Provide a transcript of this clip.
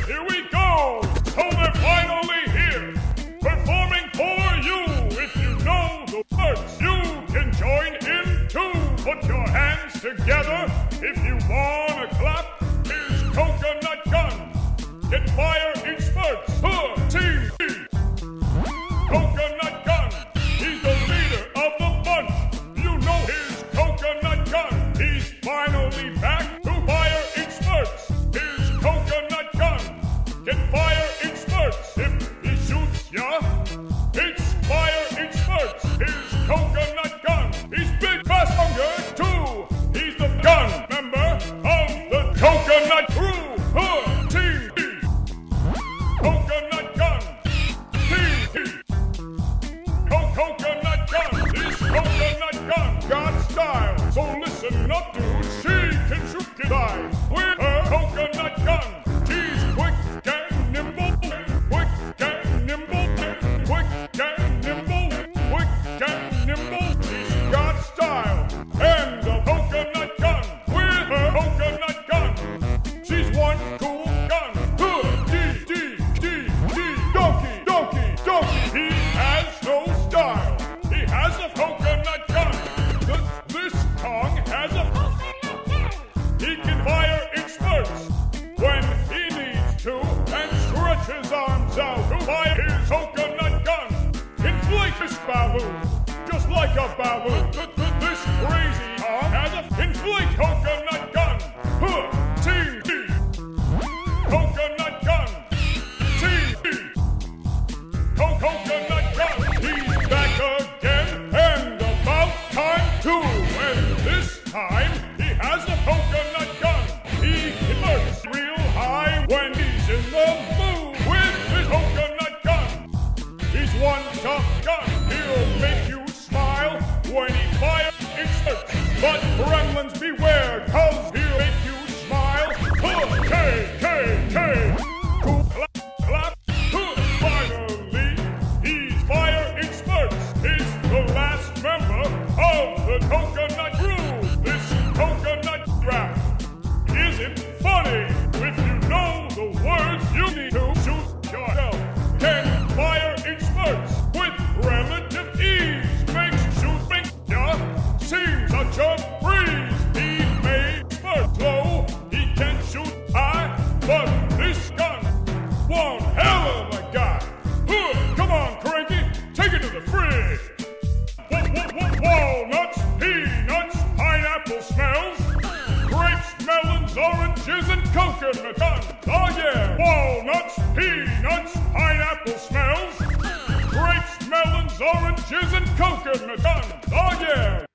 here we go. So they're finally here, performing for you. If you know the words, you can join in too. Put your hands together if you wanna clap. Here's Coconut Gun. Get fire in spurts. Team B. Coconut Gun. He's the leader of the bunch. You know his Coconut Gun. He's finally back to fire in spurts. His Coconut Gun. Get fire in spurts. If he shoots ya, it's fire in spurts. His Coconut Gun. He's big, fast, hunger too. He's the gun member of the Coconut Crew. Team B. Coconut Gun. Team B. Coconut Gun. This Coconut Gun got style. So listen up, dude. She can shoot his eyes with her Coconut Gun. She's quick and nimble. Quick and nimble. Quick and nimble. Quick and nimble. She's got style. And a Coconut Gun with her Coconut Gun. She's one cool gun. Donkey. He has no style. He has a Coconut Gun. This Kong has a... He can fire in spurts when he needs to and stretch his arms out to fire his Coconut Gun. Inflate this balloon just like a balloon. This crazy Kong has a inflate Coconut Gun. Team B. Coconut Gun. Team B. Coconut Gun. He's back again and about time too. And this time he has a Coconut Gun. He hurts real high when he's in the mood with his Coconut Gun. He's one tough gun. He'll make you smile when he fires in spurts. But gremlins beware, 'cause he'll make you smile. K. Cool clap. Finally, he's fire in spurts. He's the last member of the Coconut Crew. This coconut rap isn't funny. If you know the words, you need to shoot yourself. Can fire in spurts with relative ease. Makes shooting ya seem such a breeze. He may spurt slow, he can shoot high, but this gun, one hell of a guy. Come on, Cranky, take it to the fridge. Walnuts, peanuts, pineapple smells, grapes, melons, oranges, and coconut guns. Oh yeah! Walnuts, peanuts, pineapple smells, grapes, melons, oranges, and coconut guns. Oh yeah!